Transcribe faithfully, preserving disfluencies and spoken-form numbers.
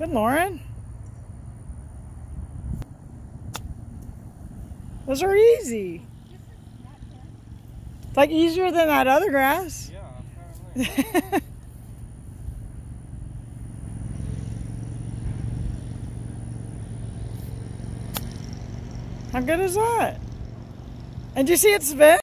Good, Lauren. Those are easy. It's like easier than that other grass. Yeah, apparently. How good is that? And do you see it spin?